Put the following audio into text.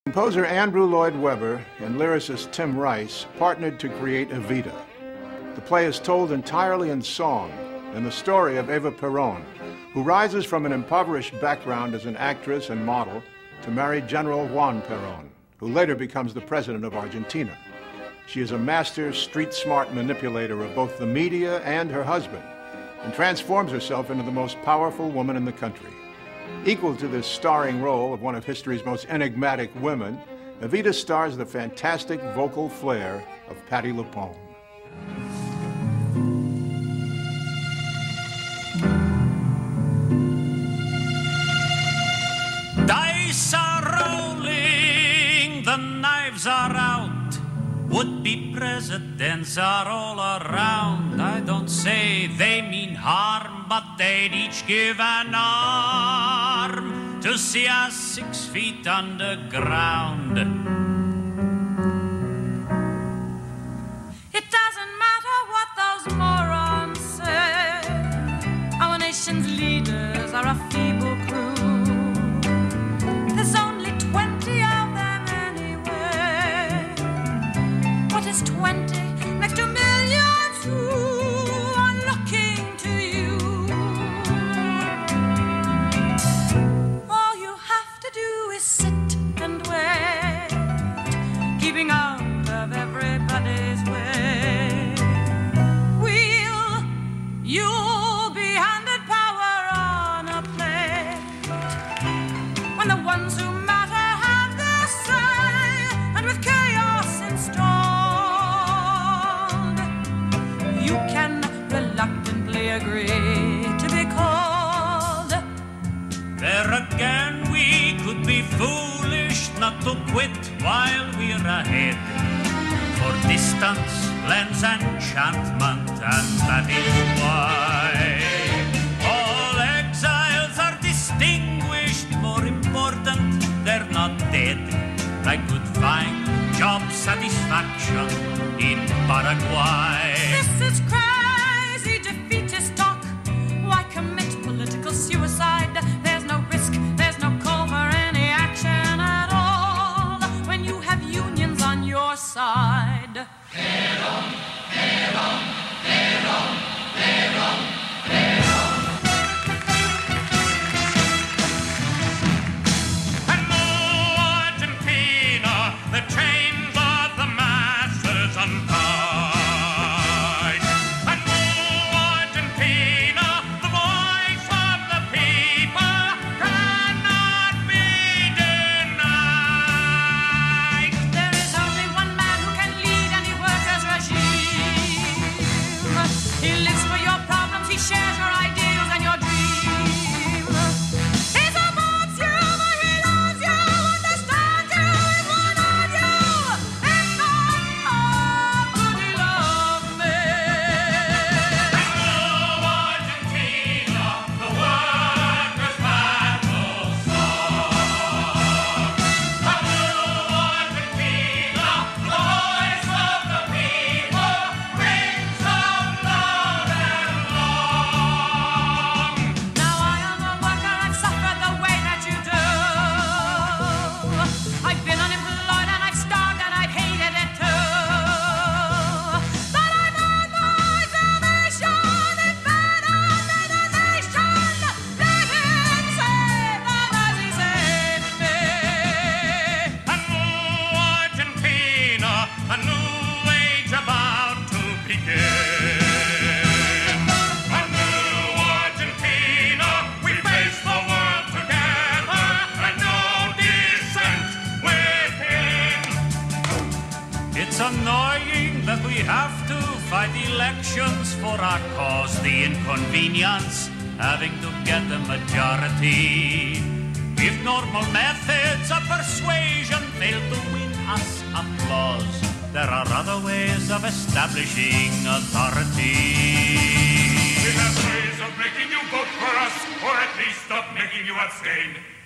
Composer Andrew Lloyd Webber and lyricist Tim Rice partnered to create Evita. The play is told entirely in song and the story of Eva Perón, who rises from an impoverished background as an actress and model to marry General Juan Perón, who later becomes the president of Argentina. She is a master, street-smart manipulator of both the media and her husband, and transforms herself into the most powerful woman in the country. Equal to this starring role of one of history's most enigmatic women, Evita stars the fantastic vocal flair of Patti LuPone. Dice are rolling, the knives are out. Would-be presidents are all around. I don't say they mean harm, but they'd each give an arm to see us 6 feet underground. It doesn't matter what those morons say. Our nation's leaders are a feeble crew. There's only 20 of them anyway. What is 20 next to millions who are looking to you? All you have to do is sit and wait, keeping out of everybody's way. You'll be handed power on a plate when the ones who matter have their say, and with chaos installed, you can reluctantly agree to be called. There again, we could be foolish not to quit while we're ahead. For distance lends enchantment, and that is why all exiles are distinguished. More important, they're not dead. I could find job satisfaction in Paraguay. This is crazy defeatist talk. Why commit political suicide? There's no risk, there's no call for any action at all when you have unions on your side. Perón, Perón, Perón, Perón, Perón. Hello, Argentina, the chains of the masses untied. Hello, Argentina, the voice of the people cannot be denied. There is only one man who can lead any workers' regime. He lives for your problems, he shares your ideals and your dreams. He supports you, but he loves you, understands you, is one of you. And how could he love me? Hello, Argentina, the workers' battle song. Hello, Argentina, the voice of the people rings out loud and long. Now I am a worker, I've suffered the way that you do. I've been unemployed and I've starved and I've hated it too. But I found my salvation in better meditation. Let him save them as he saved me. Hello, Argentina, a new age about to begin. A new Argentina, we face the world together, and no dissent within. It's annoying that we have to fight elections for our cause, the inconvenience having to get a majority. If normal methods of persuasion fail to win us applause, there are other ways of establishing authority. We have ways of making you vote for us, or at least of making you abstain.